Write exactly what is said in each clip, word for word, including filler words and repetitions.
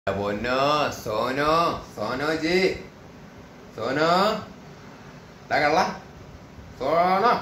Bono, Sonu, Sonu ji, Sonu, dah Sonu.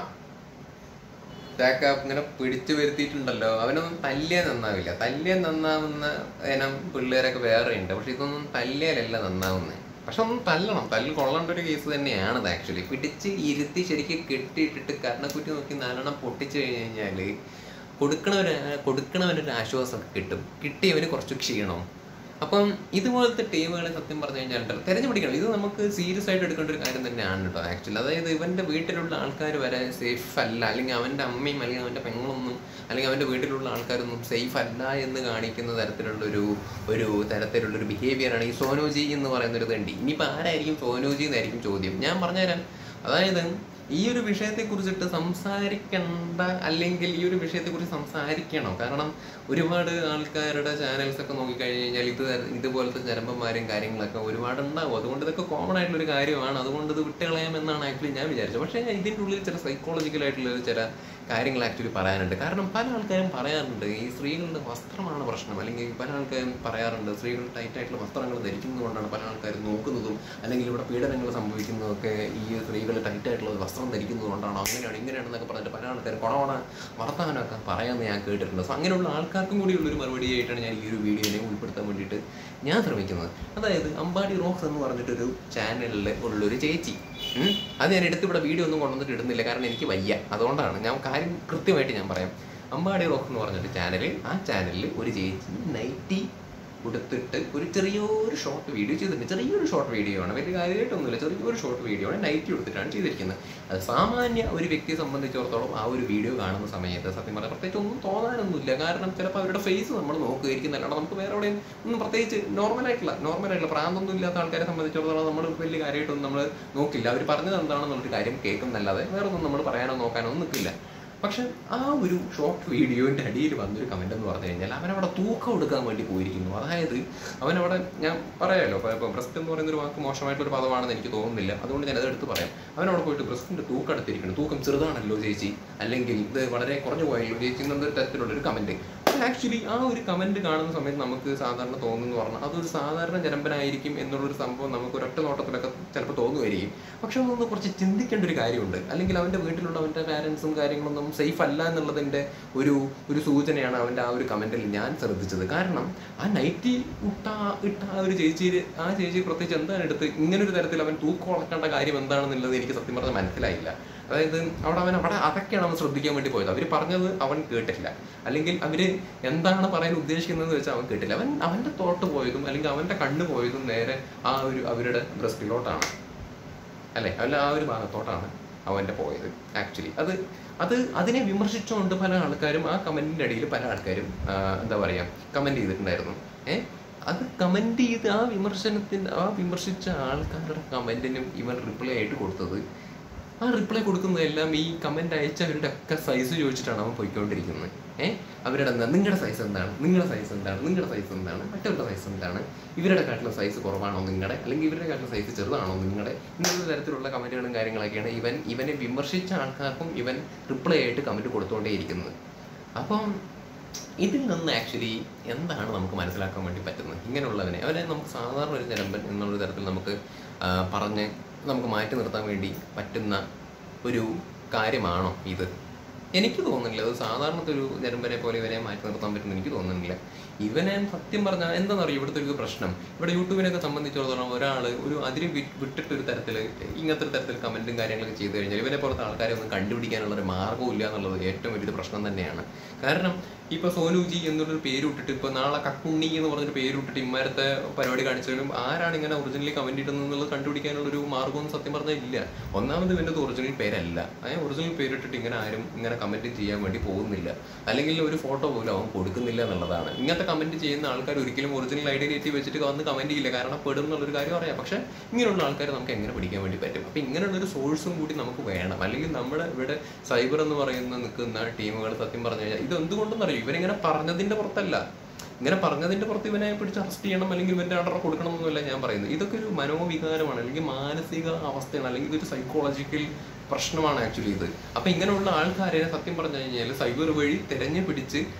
ഇതൊക്കെ ഇങ്ങനെ പിടിച്ചു വരുത്തിയിട്ടുണ്ടല്ലോ. അവനൊന്നും തല്ലിയാൽ നന്നാവില്ല. തല്ലിയാൽ നന്നാവുന്ന ഇനം പിള്ളേരൊക്കെ വേറെ ഉണ്ട്. പക്ഷെ ഇതൊന്നും തല്ലിയാലല്ല നന്നാവുന്നത്. പക്ഷെ ഒന്നും തല്ലണം. തല്ല് കൊള്ളേണ്ട ഒരു കേസ് തന്നെയാണത്. ആക്ച്വലി പിടിച്ച് ഇരുത്തി ശരിക്കും കെട്ടിയിട്ടിട്ട് കരണക്കുറ്റി നോക്കി നാലെണ്ണം പൊട്ടിച്ചു കഴിഞ്ഞ് കഴിഞ്ഞാൽ കൊടുക്കണവര് കൊടുക്കണവനൊരു ആശ്വാസം കിട്ടും. കിട്ടിയവന് കുറച്ച് ക്ഷീണം. അപ്പം ഇതുപോലത്തെ ടീമുകളെ സത്യം പറഞ്ഞു കഴിഞ്ഞാൽ തെരഞ്ഞു പിടിക്കണം. ഇത് നമുക്ക് സീരിയസ് ആയിട്ട് എടുക്കേണ്ട ഒരു കാര്യം തന്നെയാണ് കേട്ടോ. ആക്ച്വലി അതായത് ഇവൻ്റെ വീട്ടിലുള്ള ആൾക്കാർ വരെ സേഫ് അല്ല, അല്ലെങ്കിൽ അവൻ്റെ അമ്മയും അല്ലെങ്കിൽ അവൻ്റെ പെങ്ങളൊന്നും അല്ലെങ്കിൽ അവൻ്റെ വീട്ടിലുള്ള ആൾക്കാരൊന്നും സേഫ് അല്ല എന്ന് കാണിക്കുന്ന തരത്തിലുള്ളൊരു ഒരു തരത്തിലുള്ളൊരു ബിഹേവിയറാണ് ഈ സോനുജി എന്ന് പറയുന്നൊരു തണ്ടി. ഇനിയിപ്പോൾ ആരായിരിക്കും സോനുജി എന്നായിരിക്കും ചോദ്യം. ഞാൻ പറഞ്ഞുതരാം. അതായത് ഈ ഒരു വിഷയത്തെക്കുറിച്ചിട്ട് സംസാരിക്കേണ്ട, അല്ലെങ്കിൽ ഈ ഒരു വിഷയത്തെക്കുറിച്ച് സംസാരിക്കണം. കാരണം ഒരുപാട് ആൾക്കാരുടെ ചാനൽസൊക്കെ നോക്കിക്കഴിഞ്ഞ് കഴിഞ്ഞാൽ ഇത് ഇതുപോലത്തെ ചരമ്പന്മാരും കാര്യങ്ങളൊക്കെ ഒരുപാട് ഉണ്ടാവും. അതുകൊണ്ട് ഇതൊക്കെ കോമൺ ആയിട്ടുള്ളൊരു കാര്യമാണ്. അതുകൊണ്ട് ഇത് വിട്ടുകളയാമെന്നാണ് ആക്ച്വലി ഞാൻ വിചാരിച്ചത്. പക്ഷേ ഇതിൻ്റെ ഉള്ളിൽ ചില സൈക്കോളജിക്കലായിട്ടുള്ള ചില കാര്യങ്ങൾ ആക്ച്വലി പറയാനുണ്ട്. കാരണം പല ആൾക്കാരും പറയാറുണ്ട് ഈ സ്ത്രീകളുടെ വസ്ത്രമാണ് പ്രശ്നം, അല്ലെങ്കിൽ പല ആൾക്കാരും പറയാറുണ്ട് സ്ത്രീകൾ ടൈറ്റായിട്ടുള്ള വസ്ത്രങ്ങൾ ധരിക്കുന്നത് കൊണ്ടാണ് പല ആൾക്കാരും നോക്കുന്നതും, അല്ലെങ്കിൽ ഇവിടെ പീഡനങ്ങൾ സംഭവിക്കുന്നതൊക്കെ ഈ സ്ത്രീകൾ ടൈറ്റായിട്ടുള്ള വസ്ത്രം ധരിക്കുന്നത് കൊണ്ടാണോ, അങ്ങനെയാണ് ഇങ്ങനെയാണെന്നൊക്കെ പറഞ്ഞിട്ട് പല ആൾക്കാർ കൊണവണ വർത്താനമൊക്കെ പറയാമെന്ന് ഞാൻ കേട്ടിട്ടുണ്ട്. സോ അങ്ങനെയുള്ള ആൾക്കാർക്കും കൂടിയുള്ളൊരു മറുപടിയായിട്ടാണ് ഞാൻ ഈ ഒരു വീഡിയോനെ ഉൾപ്പെടുത്താൻ വേണ്ടിയിട്ട് ഞാൻ ശ്രമിക്കുന്നത്. അതായത് അമ്പാടി റോക്സ് എന്ന് പറഞ്ഞിട്ടൊരു ചാനലിൽ ഉള്ളൊരു ചേച്ചി, അത് ഞാൻ എടുത്തിവിടെ വീഡിയോ ഒന്നും കൊണ്ടുവന്നിട്ട് ഇടുന്നില്ല, കാരണം എനിക്ക് വയ്യ. അതുകൊണ്ടാണ് ഞാൻ കാര്യം കൃത്യമായിട്ട് ഞാൻ പറയാം. അമ്പാടി റോക്സ് എന്ന് പറഞ്ഞിട്ട് ചാനൽ, ആ ചാനലിൽ ഒരു ചേച്ചി നൈറ്റി കൊടുത്തിട്ട് ഒരു ചെറിയൊരു ഷോർട്ട് വീഡിയോ ചെയ്തിട്ടുണ്ട്. ചെറിയൊരു ഷോർട്ട് വീഡിയോ ആണ്, വലിയ കാര്യമായിട്ടൊന്നുമില്ല, ചെറിയൊരു ഷോർട്ട് വീഡിയോ ആണ് നൈറ്റി കൊടുത്തിട്ടാണ് ചെയ്തിരിക്കുന്നത്. അത് സാമാന്യ ഒരു വ്യക്തിയെ സംബന്ധിച്ചിടത്തോളം ആ ഒരു വീഡിയോ കാണുന്ന സമയത്ത് സത്യം പറഞ്ഞാൽ പ്രത്യേകിച്ച് ഒന്നും തോന്നാനൊന്നുമില്ല. കാരണം ചിലപ്പോൾ അവരുടെ ഫേസ് നമ്മൾ നോക്കുകയായിരിക്കും, അല്ലാണ്ട് നമുക്ക് വേറെ എവിടെയും ഒന്നും പ്രത്യേകിച്ച് നോർമലായിട്ടുള്ള നോർമലായിട്ടുള്ള പ്രാന്തൊന്നും ഇല്ലാത്ത ആൾക്കാരെ സംബന്ധിച്ചിടത്തോളം നമ്മൾ വലിയ കാര്യമായിട്ടൊന്നും നമ്മൾ നോക്കില്ല. അവർ പറഞ്ഞത് എന്താണെന്നുള്ളൊരു കാര്യം കേൾക്കുന്നല്ലാതെ വേറെ ഒന്നും നമ്മൾ പറയാനോ നോക്കാനോ ഒന്നും നിൽക്കില്ല. പക്ഷെ ആ ഒരു ഷോർട്ട് വീഡിയോൻ്റെ അടിയിൽ വന്നൊരു കമൻ്റ് എന്ന് പറഞ്ഞു കഴിഞ്ഞാൽ അവനവിടെ തൂക്കം എടുക്കാൻ വേണ്ടി പോയിരിക്കുന്നു. അതായത് അവനവിടെ, ഞാൻ പറയാമല്ലോ, ഇപ്പോൾ ബ്രസ്റ്റ് എന്ന് പറയുന്നൊരു വാക്ക് മോശമായിട്ടൊരു പദമാണെന്ന് എനിക്ക് തോന്നുന്നില്ല, അതുകൊണ്ട് ഞാൻ അതെടുത്ത് പറയാം. അവനവിടെ പോയിട്ട് ബ്രസ്റ്റിൻ്റെ തൂക്കം എടുത്തിരിക്കുന്നു. തൂക്കം ചെറുതാണല്ലോ ചേച്ചി, അല്ലെങ്കിൽ ഇത് വളരെ കുറഞ്ഞു പോയല്ലോ ചേച്ചി എന്നൊരു തരത്തിലുള്ളൊരു കമൻറ്റ്. ആക്ച്വലി ആ ഒരു കമൻറ്റ് കാണുന്ന സമയത്ത് നമുക്ക് സാധാരണ തോന്നുന്നു പറഞ്ഞാൽ അതൊരു സാധാരണ ജനമ്പനായിരിക്കും എന്നുള്ളൊരു സംഭവം നമുക്ക് ഒരൊറ്റ നോട്ടത്തിലൊക്കെ ചിലപ്പോൾ തോന്നുമായിരിക്കും. പക്ഷെ അതൊന്ന് കുറച്ച് ചിന്തിക്കേണ്ട ഒരു കാര്യമുണ്ട്. അല്ലെങ്കിൽ അവൻ്റെ വീട്ടിലുള്ള അവൻ്റെ പാരൻസും കാര്യങ്ങളൊന്നും സേഫ് അല്ല എന്നുള്ളതിൻ്റെ ഒരു ഒരു സൂചനയാണ് അവൻ്റെ ആ ഒരു കമൻറ്റിൽ ഞാൻ ശ്രദ്ധിച്ചത്. കാരണം ആ നൈറ്റി ഇട്ട ഇട്ട ആ ഒരു ചേച്ചി, ആ ചേച്ചി പ്രത്യേകിച്ച് എന്താണ് എടുത്ത് ഇങ്ങനൊരു തരത്തിൽ അവൻ തൂക്കം വളർത്തേണ്ട കാര്യം എന്താണെന്നുള്ളത് എനിക്ക് സത്യം പറഞ്ഞാൽ മനസ്സിലായില്ല. അതായത് അവിടെ അവൻ അവിടെ അതൊക്കെയാണ് അവൻ ശ്രദ്ധിക്കാൻ വേണ്ടി പോയത്. അവർ പറഞ്ഞത് അവൻ കേട്ടില്ല, അല്ലെങ്കിൽ അവർ എന്താണ് പറയാൻ ഉദ്ദേശിക്കുന്നതെന്ന് വെച്ചാൽ അവൻ കേട്ടില്ല. അവൻ അവൻ്റെ തോട്ട് പോയതും അല്ലെങ്കിൽ അവൻ്റെ കണ്ണ് പോയതും നേരെ ആ ഒരു അവരുടെ ബ്രസ്റ്റിലോട്ടാണ്, അല്ലേ, അല്ല ആ ഒരു ഭാഗത്തോട്ടാണ് അവൻ്റെ പോയത്. ആക്ച്വലി അത് അത് അതിനെ വിമർശിച്ചുകൊണ്ട് പല ആൾക്കാരും ആ കമൻറ്റിൻ്റെ അടിയിൽ പല ആൾക്കാരും എന്താ പറയുക കമൻറ്റ് ചെയ്തിട്ടുണ്ടായിരുന്നു. ഏഹ് അത് കമൻറ്റ് ചെയ്ത് ആ വിമർശനത്തിൻ്റെ ആ വിമർശിച്ച ആൾക്കാരുടെ കമൻറ്റിനും ഇവൻ റിപ്ലൈ ആയിട്ട് കൊടുത്തത്, ആ റിപ്ലൈ കൊടുക്കുന്നതെല്ലാം ഈ കമൻറ്റ് അയച്ചവരുടെ ഒക്കെ സൈസ് ചോദിച്ചിട്ടാണ് അവൻ പോയിക്കൊണ്ടിരിക്കുന്നത്. ഏഹ് അവരുടെ എന്താ, നിങ്ങളുടെ സൈസ് എന്താണ്, നിങ്ങളുടെ സൈസ് എന്താണ്, നിങ്ങളുടെ സൈസ് എന്താണ്, മറ്റവരുടെ സൈസ് എന്താണ്, ഇവരുടെ കാട്ടിലെ സൈസ് കുറവാണോ നിങ്ങളുടെ, അല്ലെങ്കിൽ ഇവരുടെ കാട്ടിലെ സൈസ് ചെറുതാണോ നിങ്ങളുടെ, ഇങ്ങനത്തെ തരത്തിലുള്ള കമൻറ്റുകളും കാര്യങ്ങളൊക്കെയാണ് ഇവൻ ഇവനെ വിമർശിച്ച ആൾക്കാർക്കും ഇവൻ റിപ്ലൈ ആയിട്ട് കമൻറ്റ് കൊടുത്തുകൊണ്ടേയിരിക്കുന്നത്. അപ്പം ഇതിൽ നിന്ന് ആക്ച്വലി എന്താണ് നമുക്ക് മനസ്സിലാക്കാൻ വേണ്ടി പറ്റുന്നത്? ഇങ്ങനെയുള്ളവനെ അവനെ നമുക്ക് സാധാരണ ഒരു ജനമ്പൻ എന്നുള്ള തരത്തിൽ നമുക്ക് പറഞ്ഞ് നമുക്ക് മാറ്റി നിർത്താൻ വേണ്ടി പറ്റുന്ന ഒരു കാര്യമാണോ ഇത്? എനിക്ക് തോന്നുന്നില്ല. അത് സാധാരണത്തെ ഒരു ജനമ്പനെ പോലെ ഇവനെ മാറ്റി നിർത്താൻ പറ്റുമെന്ന് എനിക്ക് തോന്നുന്നില്ല. ഇവനെ സത്യം പറഞ്ഞാൽ എന്താണെന്നറിയോ ഇവിടുത്തെ ഒരു പ്രശ്നം, ഇവിടെ യൂട്യൂബിനൊക്കെ സംബന്ധിച്ചിടത്തോളം ഒരാൾ ഒരു അതിന് വിട്ടിട്ടൊരു തരത്തിൽ ഇങ്ങനത്തെ ഒരു തരത്തിൽ കമൻറ്റും കാര്യങ്ങളൊക്കെ ചെയ്തു കഴിഞ്ഞാൽ ഇവനെ പോലത്തെ ആൾക്കാരെ ഒന്നും കണ്ടുപിടിക്കാനുള്ളൊരു മാർഗ്ഗവും ഇല്ല എന്നുള്ളത് ഏറ്റവും വലിയൊരു പ്രശ്നം തന്നെയാണ്. കാരണം ഇപ്പോൾ സോനുജി എന്നുള്ളൊരു പേര് ഇട്ടിട്ട് ഇപ്പോൾ നാളെ കക്കുണ്ണി എന്ന് പറഞ്ഞൊരു പേര് ഇട്ടിട്ട് ഇമ്മാരത്തെ പരിപാടി കാണിച്ചാലും ആരാണ് ഇങ്ങനെ ഒറിജിനലി കമൻറ്റ് ഇടുന്നത് കണ്ടുപിടിക്കാനുള്ളൊരു മാർഗ്ഗമൊന്നും സത്യം പറഞ്ഞാൽ ഇല്ല. ഒന്നാമത് ഇവൻ്റെ ഒറിജിനൽ പേരല്ല, ആ ഒറിജിനൽ പേരിട്ടിട്ട് ഇങ്ങനെ ആരും ഇങ്ങനെ കമൻറ്റ് ചെയ്യാൻ വേണ്ടി പോകുന്നില്ല, അല്ലെങ്കിൽ ഒരു ഫോട്ടോ പോലും അവൻ കൊടുക്കുന്നില്ല എന്നുള്ളതാണ്. ഇങ്ങനത്തെ കമൻറ്റ് ചെയ്യുന്ന ആൾക്കാർ ഒരിക്കലും ഒറിജിനൽ ഐഡന്റിറ്റി വെച്ചിട്ട് വന്ന് കമൻറ്റ് ചെയ്യില്ല, കാരണം പെടും എന്നുള്ളൊരു കാര്യം അറിയാം. പക്ഷേ ഇങ്ങനെയുള്ള ആൾക്കാർ നമുക്ക് എങ്ങനെ പിടിക്കാൻ വേണ്ടി പറ്റും? അപ്പോൾ ഇങ്ങനെയുള്ളൊരു സോഴ്സും കൂടി നമുക്ക് വേണം. അല്ലെങ്കിൽ നമ്മുടെ ഇവിടെ സൈബർ എന്ന് പറയുന്ന നിൽക്കുന്ന ടീമുകൾ സത്യം പറഞ്ഞു കഴിഞ്ഞാൽ ഇത് എന്തുകൊണ്ടെന്ന് അറിയും, ഇവരിങ്ങനെ പറഞ്ഞതിൻ്റെ പുറത്തല്ല, ഇങ്ങനെ പറഞ്ഞതിൻ്റെ പുറത്ത് ഇവനെ പിടിച്ച് അറസ്റ്റ് ചെയ്യണം അല്ലെങ്കിൽ ഇവൻ്റെ ഓർഡർ കൊടുക്കണം എന്നല്ല ഞാൻ പറയുന്നത്. ഇതൊക്കെ ഒരു മനോവികാരമാണ്, അല്ലെങ്കിൽ മാനസിക അവസ്ഥയാണ്, അല്ലെങ്കിൽ ഇതൊരു സൈക്കോളജിക്കൽ പ്രശ്നമാണ് ആക്ച്വലി ഇത്. അപ്പം ഇങ്ങനെയുള്ള ആൾക്കാരെ സത്യം പറഞ്ഞു കഴിഞ്ഞാൽ സൈബർ വഴി തിരഞ്ഞു പിടിച്ച്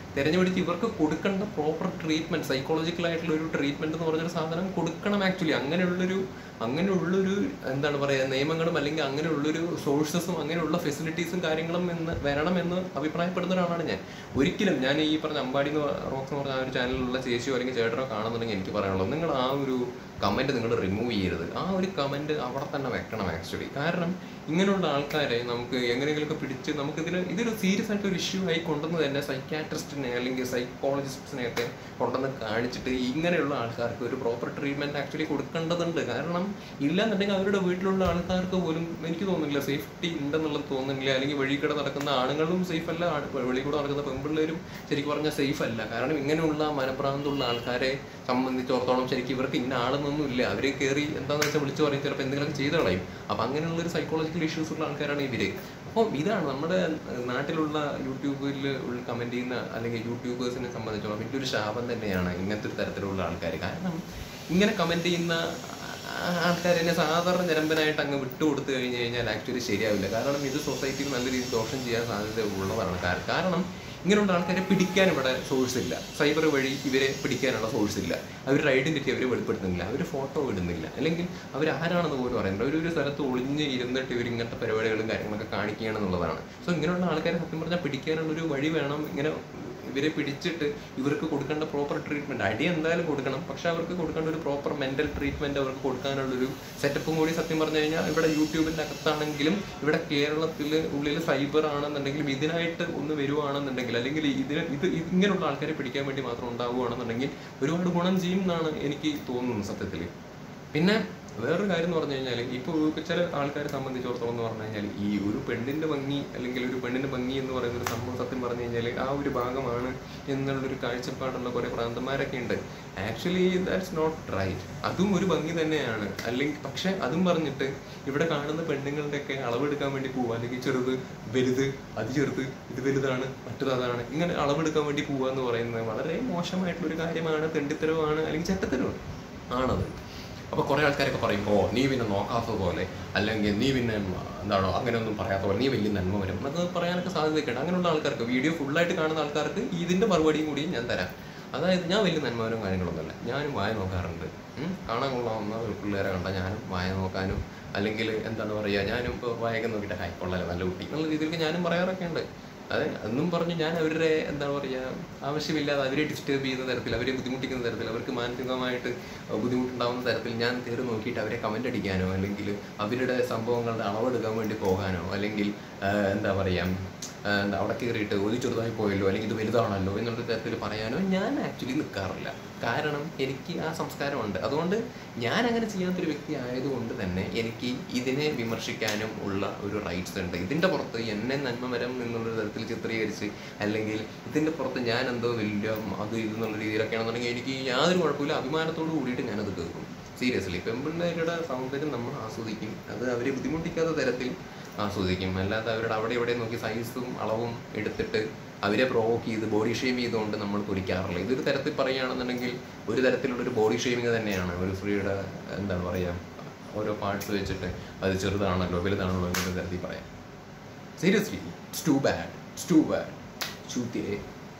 തിരഞ്ഞുപിടിച്ച് ഇവർക്ക് കൊടുക്കേണ്ട പ്രോപ്പർ ട്രീറ്റ്മെൻറ്റ്, സൈക്കോളജിക്കലായിട്ടുള്ള ഒരു ട്രീറ്റ്മെൻറ്റ് എന്ന് പറഞ്ഞൊരു സാധനം കൊടുക്കണം. ആക്ച്വലി അങ്ങനെയുള്ളൊരു അങ്ങനെയുള്ളൊരു എന്താണ് പറയുക, നിയമങ്ങളും അല്ലെങ്കിൽ അങ്ങനെയുള്ളൊരു സോഴ്സസും അങ്ങനെയുള്ള ഫെസിലിറ്റീസും കാര്യങ്ങളും എന്ന് വരണമെന്ന് അഭിപ്രായപ്പെടുന്ന ഒരാളാണ് ഞാൻ. ഒരിക്കലും ഞാൻ ഈ പറഞ്ഞ അമ്പാടി എന്ന് റോക്സ് എന്ന് പറഞ്ഞ ആ ഒരു ചാനലിലുള്ള ചേച്ചിയോ അല്ലെങ്കിൽ ചേട്ടനോ കാണുന്നുണ്ടെങ്കിൽ എനിക്ക് പറയാനുള്ളത്, നിങ്ങൾ ആ ഒരു കമൻറ്റ് നിങ്ങൾ റിമൂവ് ചെയ്യരുത്. ആ ഒരു കമൻറ്റ് അവിടെ തന്നെ വെക്കണം ആക്ച്വലി. കാരണം ഇങ്ങനെയുള്ള ആൾക്കാരെ നമുക്ക് എങ്ങനെയെങ്കിലുമൊക്കെ പിടിച്ച് നമുക്കിതിന് ഇതൊരു സീരിയസ് ആയിട്ട് ഒരു ഇഷ്യൂ ആയി കൊണ്ടുവന്ന് തന്നെ സൈക്യാട്രിസ്റ്റിനെ അല്ലെങ്കിൽ സൈക്കോളജിസ്റ്റിനെയൊക്കെ കൊണ്ടുവന്ന് കാണിച്ചിട്ട് ഇങ്ങനെയുള്ള ആൾക്കാർക്ക് ഒരു പ്രോപ്പർ ട്രീറ്റ്മെൻറ്റ് ആക്ച്വലി കൊടുക്കേണ്ടതുണ്ട്. കാരണം ഇല്ലാന്നുണ്ടെങ്കിൽ അവരുടെ വീട്ടിലുള്ള ആൾക്കാർക്ക് പോലും എനിക്ക് തോന്നുന്നില്ല സേഫ്റ്റി ഉണ്ടെന്നുള്ളത് തോന്നുന്നില്ല. അല്ലെങ്കിൽ വഴി കൂടെ നടക്കുന്ന ആണുങ്ങളും സേഫ് അല്ല, വെളി കൂടെ നടക്കുന്ന പെൺപിള്ളേരും ശരിക്കും പറഞ്ഞാൽ സേഫ് അല്ല. കാരണം ഇങ്ങനെയുള്ള മനപ്രാന്തമുള്ള ആൾക്കാരെ സംബന്ധിച്ചിടത്തോളം ശരിക്കും ഇവർക്ക് ഇന്ന ആളെന്നൊന്നും ഇല്ല. അവർ കയറി എന്താണെന്ന് വെച്ചാൽ വിളിച്ചു പറയും, ചിലപ്പോൾ എന്തെങ്കിലുമൊക്കെ ചെയ്ത് കളയും. അപ്പം അങ്ങനെയുള്ളൊരു സൈക്കോളജിക്കൽ ഇഷ്യൂസ് ഉള്ള ആൾക്കാരാണ് ഇവർ. അപ്പോൾ ഇതാണ് നമ്മുടെ നാട്ടിലുള്ള യൂട്യൂബിൽ കമൻറ്റ് ചെയ്യുന്ന അല്ലെങ്കിൽ യൂട്യൂബേഴ്സിനെ സംബന്ധിച്ചോളം വലിയൊരു ശാപം തന്നെയാണ് ഇങ്ങനത്തെ ഒരു തരത്തിലുള്ള ആൾക്കാർ. കാരണം ഇങ്ങനെ കമൻറ്റ് ചെയ്യുന്ന ആൾക്കാരെന്നെ സാധാരണ നിരമ്പനായിട്ട് അങ്ങ് വിട്ടുകൊടുത്തു കഴിഞ്ഞ് കഴിഞ്ഞാൽ ആക്ച്വലി ശരിയാവില്ല. കാരണം ഇത് സൊസൈറ്റിക്ക് നല്ല രീതിയിൽ ദോഷം ചെയ്യാൻ സാധ്യത ഉള്ളതാണ്. കാരണം ഇങ്ങനെയുള്ള ആൾക്കാരെ പിടിക്കാൻ ഇവിടെ സോഴ്സ് ഇല്ല. സൈബർ വഴി ഇവരെ പിടിക്കാനുള്ള സോഴ്സ് ഇല്ല. അവരുടെ ഐഡന്റിറ്റി അവർ വെളിപ്പെടുത്തുന്നില്ല, അവർ ഫോട്ടോ ഇടുന്നില്ല, അല്ലെങ്കിൽ അവർ ആരാണെന്ന് പോലും പറയുന്നില്ല. അവർ ഒരു സ്ഥലത്ത് ഒളിഞ്ഞ് ഇരുന്നിട്ട് ഇവർ ഇങ്ങനത്തെ പരിപാടികളും കാര്യങ്ങളൊക്കെ കാണിക്കുകയാണെന്നുള്ളതാണ്. സോ ഇങ്ങനെയുള്ള ആൾക്കാരെ സത്യം പറഞ്ഞാൽ പിടിക്കാനുള്ളൊരു വഴി വേണം. ഇങ്ങനെ ഇവരെ പിടിച്ചിട്ട് ഇവർക്ക് കൊടുക്കേണ്ട പ്രോപ്പർ ട്രീറ്റ്മെൻറ്റ്, അടി എന്തായാലും കൊടുക്കണം, പക്ഷെ അവർക്ക് കൊടുക്കേണ്ട ഒരു പ്രോപ്പർ മെൻ്റൽ ട്രീറ്റ്മെൻറ്റ് അവർക്ക് കൊടുക്കാനുള്ളൊരു സെറ്റപ്പും കൂടി സത്യം പറഞ്ഞു കഴിഞ്ഞാൽ ഇവിടെ യൂട്യൂബിൻ്റെ അകത്താണെങ്കിലും ഇവിടെ കേരളത്തിൽ ഉള്ളിൽ സൈബർ ആണെന്നുണ്ടെങ്കിലും ഇതിനായിട്ട് ഒന്ന് വരുവാണെന്നുണ്ടെങ്കിൽ അല്ലെങ്കിൽ ഇതിന് ഇത് ഇങ്ങനെയുള്ള ആൾക്കാരെ പിടിക്കാൻ വേണ്ടി മാത്രം ഉണ്ടാവുകയാണെന്നുണ്ടെങ്കിൽ ഒരുപാട് ഗുണം ചെയ്യും എന്നാണ് എനിക്ക് തോന്നുന്നത് സത്യത്തിൽ. പിന്നെ വേറൊരു കാര്യം എന്ന് പറഞ്ഞു കഴിഞ്ഞാൽ ഇപ്പോൾ ചില ആൾക്കാരെ സംബന്ധിച്ചിടത്തോളം എന്ന് പറഞ്ഞു കഴിഞ്ഞാൽ ഈ ഒരു പെണ്ണിൻ്റെ ഭംഗി അല്ലെങ്കിൽ ഒരു പെണ്ണിൻ്റെ ഭംഗി എന്ന് പറയുന്ന ഒരു സംഭവം സത്യം പറഞ്ഞു കഴിഞ്ഞാൽ ആ ഒരു ഭാഗമാണ് എന്നുള്ളൊരു കാഴ്ചപ്പാടുള്ള കുറേ പ്രാന്തന്മാരൊക്കെ ഉണ്ട്. Actually that's not right. അതും ഒരു ഭംഗി തന്നെയാണ്. അല്ലെങ്കിൽ പക്ഷെ അതും പറഞ്ഞിട്ട് ഇവിടെ കാണുന്ന പെണ്ണുങ്ങളുടെയൊക്കെ അളവെടുക്കാൻ വേണ്ടി പോവുക, അല്ലെങ്കിൽ ചെറുത് വലുത് അത് ചെറുത് ഇത് വലുതാണ് മറ്റത് അതാണ് ഇങ്ങനെ അളവെടുക്കാൻ വേണ്ടി പോവുക എന്ന് പറയുന്നത് വളരെ മോശമായിട്ടുള്ളൊരു കാര്യമാണ്, തെണ്ടിത്തരവുമാണ്, അല്ലെങ്കിൽ ചെറ്റത്തരവും ആണത്. അപ്പോൾ കുറേ ആൾക്കാരൊക്കെ പറയും, ഓ നീ പിന്നെ നോക്കാത്ത പോലെ അല്ലെങ്കിൽ നീ പിന്നെ എന്താണോ അങ്ങനെയൊന്നും പറയാത്ത പോലെ നീ വലിയ നന്മ വരും എന്നൊക്കെ പറയാനൊക്കെ സാധ്യതയൊക്കെയുണ്ട്. അങ്ങനെയുള്ള ആൾക്കാർക്ക് വീഡിയോ ഫുള്ളായിട്ട് കാണുന്ന ആൾക്കാർക്ക് ഇതിൻ്റെ മറുപടിയും കൂടി ഞാൻ തരാം. അതായത് ഞാൻ വലിയ നന്മവരും കാര്യങ്ങളൊന്നുമല്ല, ഞാനും വായ നോക്കാറുണ്ട്. കാണാൻ കൊള്ളാവുന്ന പിള്ളേരെ കണ്ടാൽ ഞാനും വായ നോക്കാനും അല്ലെങ്കിൽ എന്താണ് പറയുക, ഞാനും ഇപ്പോൾ വായൊക്കെ നോക്കിയിട്ട് ഹായ് കൊള്ളാലോ നല്ല കുട്ടി എന്നുള്ള രീതിയിലേക്ക് ഞാനും പറയാറൊക്കെ ഉണ്ട്. അതെ എന്നും പറഞ്ഞ് ഞാൻ അവരുടെ എന്താ പറയുക ആവശ്യമില്ലാതെ അവരെ ഡിസ്റ്റർബ് ചെയ്യുന്ന തരത്തിൽ, അവരെ ബുദ്ധിമുട്ടിക്കുന്ന തരത്തിൽ, അവർക്ക് മാനസികമായിട്ട് ബുദ്ധിമുട്ടുണ്ടാകുന്ന തരത്തിൽ ഞാൻ കയറി നോക്കിയിട്ട് അവരെ കമൻ്റ് അടിക്കാനോ അല്ലെങ്കിൽ അവരുടെ സംഭവങ്ങളുടെ അളവെടുക്കാൻ വേണ്ടി പോകാനോ അല്ലെങ്കിൽ എന്താ പറയുക എന്താ അവിടെ കയറിയിട്ട് ഒരു ചെറുതായി പോയല്ലോ അല്ലെങ്കിൽ ഇത് വലുതാണല്ലോ എന്നുള്ള തരത്തിൽ പറയാനോ ഞാൻ ആക്ച്വലി നിൽക്കാറില്ല. കാരണം എനിക്ക് ആ സംസ്കാരമുണ്ട്. അതുകൊണ്ട് ഞാൻ അങ്ങനെ ചെയ്യാത്തൊരു വ്യക്തി ആയതുകൊണ്ട് തന്നെ എനിക്ക് ഇതിനെ വിമർശിക്കാനും ഉള്ള ഒരു റൈറ്റ്സ് ഉണ്ട്. ഇതിൻ്റെ പുറത്ത് എന്നെ നന്മമരം എന്നുള്ള തരത്തിൽ ചിത്രീകരിച്ച് അല്ലെങ്കിൽ ഇതിൻ്റെ പുറത്ത് ഞാൻ എന്തോ വലിയ അത് ഇതെന്നുള്ള രീതിയിലൊക്കെയാണെന്നുണ്ടെങ്കിൽ എനിക്ക് യാതൊരു കുഴപ്പമില്ല, അഭിമാനത്തോട് കൂടിയിട്ട് ഞാനത് കേൾക്കും. സീരിയസ്ലി പെൺപിള്ളേരുടെ സൗന്ദര്യം നമ്മൾ ആസ്വദിക്കും, അത് അവരെ ബുദ്ധിമുട്ടിക്കാത്ത തരത്തിൽ ആസ്വദിക്കും. അല്ലാതെ അവരുടെ അവിടെ ഇവിടെ നോക്കി സൈസും അളവും എടുത്തിട്ട് അവരെ പ്രൊവോക്ക് ചെയ്ത് ബോഡി ഷെയിം ചെയ്തുകൊണ്ട് നമ്മൾ കുറിക്കാറില്ല. ഇതൊരു തരത്തിൽ പറയുകയാണെന്നുണ്ടെങ്കിൽ ഒരു തരത്തിലുള്ളൊരു ബോഡി ഷെയിമിങ് തന്നെയാണ്. ഒരു സ്ത്രീയുടെ എന്താണ് പറയുക ഓരോ പാർട്സ് വെച്ചിട്ട് അത് ചെറുതാണല്ലോ വലുതാണല്ലോ എന്നൊരു തരത്തിൽ പറയാം. Seriously it's too bad, it's too bad. ചൂത്തിയെ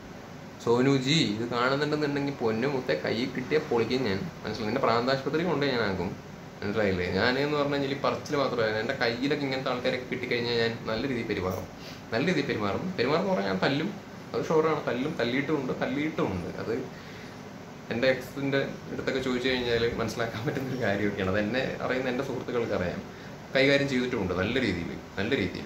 സോനുജി ഇത് കാണുന്നുണ്ടെന്നുണ്ടെങ്കിൽ പൊന്നു മുത്തെ കൈ കിട്ടിയാൽ പൊളിക്കും ഞാൻ, മനസ്സിലായി. എൻ്റെ പ്രാന്താശുപത്രി കൊണ്ടേ ഞാനാക്കും, മനസ്സിലായില്ലേ. ഞാനെന്ന് പറഞ്ഞു കഴിഞ്ഞാൽ ഈ പറച്ചിൽ മാത്രമല്ല, എൻ്റെ കയ്യിലൊക്കെ ഇങ്ങനത്തെ ആൾക്കാരൊക്കെ കിട്ടിക്കഴിഞ്ഞാൽ ഞാൻ നല്ല രീതിയിൽ പെരുമാറും, നല്ല രീതിയിൽ പെരുമാറും. പെരുമാറുന്ന പറഞ്ഞാൽ ഞാൻ തല്ലും, അത് ഷോറാണ്. തല്ലും, തല്ലിയിട്ടുമുണ്ട്, തല്ലിയിട്ടുമുണ്ട്. അത് എൻ്റെ എക്സിൻ്റെ അടുത്തൊക്കെ ചോദിച്ചു കഴിഞ്ഞാൽ മനസ്സിലാക്കാൻ പറ്റുന്നൊരു കാര്യമൊക്കെയാണ്. അത് എന്നെ അറിയുന്ന എൻ്റെ സുഹൃത്തുക്കൾക്ക് അറിയാം. കൈകാര്യം ചെയ്തിട്ടുമുണ്ട് നല്ല രീതിയിൽ, നല്ല രീതിയിൽ.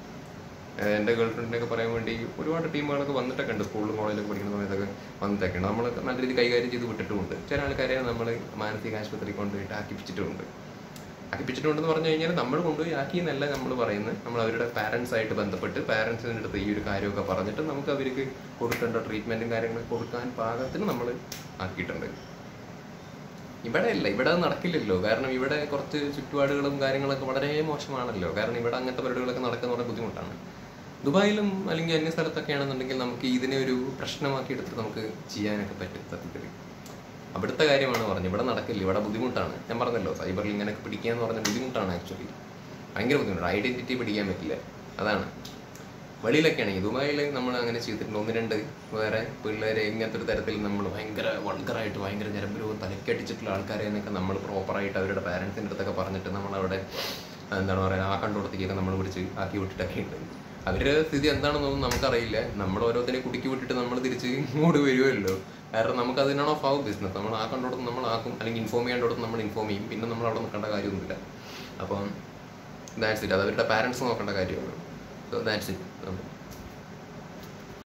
എൻ്റെ ഗേൾ ഫ്രണ്ടിനൊക്കെ പറയാൻ വേണ്ടി ഒരുപാട് ടീമുകളൊക്കെ വന്നിട്ടൊക്കെ ഉണ്ട്, സ്കൂളിലും കോളേജിലൊക്കെ പഠിക്കുന്ന സമയത്തൊക്കെ വന്നിട്ടൊക്കെ ഉണ്ട്. നമ്മൾ നല്ല രീതിയിൽ കൈകാര്യം ചെയ്ത് വിട്ടിട്ടുമുണ്ട്. ചില ആൾക്കാരെ നമ്മൾ മാനസിക ആശുപത്രി കൊണ്ടുപോയിട്ട് ആക്കിപ്പിച്ചിട്ടുമുണ്ട്. ആക്കിപ്പിച്ചിട്ടുണ്ടെന്ന് പറഞ്ഞു കഴിഞ്ഞാൽ നമ്മൾ കൊണ്ടുപോയി ആക്കിയെന്നല്ല നമ്മൾ പറയുന്നത്, നമ്മൾ അവരുടെ പാരൻസായിട്ട് ബന്ധപ്പെട്ട് പാരൻസിൻ്റെ അടുത്ത് ഈ ഒരു കാര്യമൊക്കെ പറഞ്ഞിട്ട് നമുക്ക് അവർക്ക് കൊടുക്കേണ്ട ട്രീറ്റ്മെൻറ്റും കാര്യങ്ങളൊക്കെ കൊടുക്കാൻ പാകത്തിന് നമ്മൾ ആക്കിയിട്ടുണ്ട്. ഇവിടെ അല്ല, ഇവിടെ അത് നടക്കില്ലല്ലോ. കാരണം ഇവിടെ കുറച്ച് ചുറ്റുപാടുകളും കാര്യങ്ങളൊക്കെ വളരെ മോശമാണല്ലോ. കാരണം ഇവിടെ അങ്ങനത്തെ പരിപാടികളൊക്കെ നടക്കുന്ന വളരെ ബുദ്ധിമുട്ടാണ്. ദുബായിലും അല്ലെങ്കിൽ അന്യ സ്ഥലത്തൊക്കെ ആണെന്നുണ്ടെങ്കിൽ നമുക്ക് ഇതിനെ ഒരു പ്രശ്നമാക്കി എടുത്തിട്ട് നമുക്ക് ചെയ്യാനൊക്കെ പറ്റും സത്യത്തിൽ. അവിടുത്തെ കാര്യമാണ് പറഞ്ഞത്, ഇവിടെ നടക്കില്ല, ഇവിടെ ബുദ്ധിമുട്ടാണ്. ഞാൻ പറഞ്ഞല്ലോ സൈബറിൽ ഇങ്ങനെയൊക്കെ പിടിക്കുക എന്ന് പറഞ്ഞാൽ ബുദ്ധിമുട്ടാണ്. ആക്ച്വലി ഭയങ്കര ബുദ്ധിമുട്ടാണ്. ഐഡൻറ്റിറ്റി പിടിക്കാൻ പറ്റില്ല, അതാണ്. വെളിയിലൊക്കെ ആണെങ്കിൽ ദുബായിൽ നമ്മൾ അങ്ങനെ ചെയ്തിട്ടുണ്ട്. ഒന്ന് രണ്ട് വേറെ പിള്ളേരെ ഇങ്ങനത്തെ ഒരു തരത്തിൽ നമ്മൾ ഭയങ്കര വൾഗറായിട്ട് ഭയങ്കര ഞരമ്പുരവും തലക്കടിച്ചിട്ടുള്ള ആൾക്കാരെയൊക്കെ നമ്മൾ പ്രോപ്പറായിട്ട് അവരുടെ പാരൻസിൻ്റെ അടുത്തൊക്കെ പറഞ്ഞിട്ട് നമ്മളവിടെ എന്താണ് പറയുക ആ കണ്ടോടത്തേക്കൊക്കെ നമ്മൾ പിടിച്ച് ആക്കി വിട്ടിട്ടൊക്കെ ഉണ്ട്. അവരുടെ സ്ഥിതി എന്താണെന്നൊന്നും നമുക്കറിയില്ല. നമ്മൾ ഓരോരുത്തരെ കുടുക്കി വിട്ടിട്ട് നമ്മൾ തിരിച്ച് ഇങ്ങോട്ട് വരുമല്ലോ. കാരണം നമുക്ക് അതിനാണോ ഫാവ് ബിസിനസ്. നമ്മൾ ആ കണ്ടോടത്ത് നമ്മൾ ആക്കും, അല്ലെങ്കിൽ ഇൻഫോം ചെയ്യേണ്ടോടത്ത് നമ്മൾ ഇൻഫോം ചെയ്യും. പിന്നെ നമ്മൾ അവിടെ നിൽക്കേണ്ട കാര്യമൊന്നുമില്ല. അപ്പം ദാറ്റ്സ് ഇറ്റ്. അത് അവരുടെ പാരൻസ് നോക്കേണ്ട കാര്യമാണ്. So that's it.